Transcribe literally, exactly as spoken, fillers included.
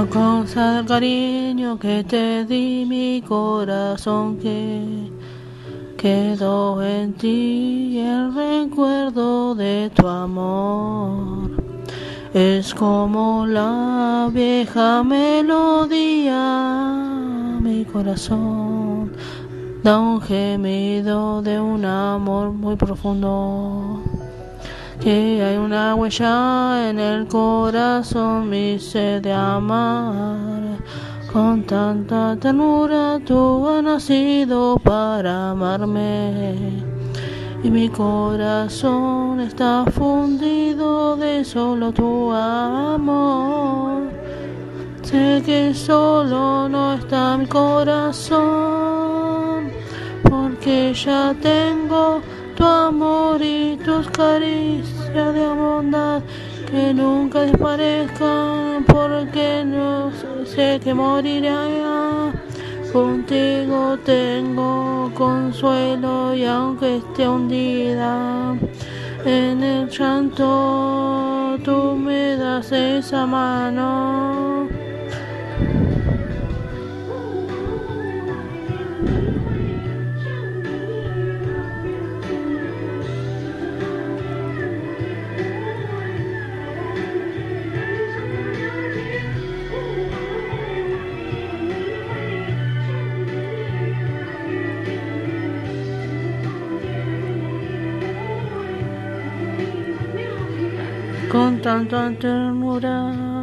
A causa del cariño que te di, mi corazón que quedó en ti, el recuerdo de tu amor es como la vieja melodía. Mi corazón da un gemido de un amor muy profundo, que hay una huella en el corazón, mi sed de amar. Con tanta ternura tú has nacido para amarme, y mi corazón está fundido de solo tu amor. Sé que solo no está mi corazón, porque ya tengo tu amor y tus caricias de bondad que nunca desaparezcan, porque no sé que moriré. Contigo tengo consuelo, y aunque esté hundida en el llanto, tú me das esa mano. Con tanta ternura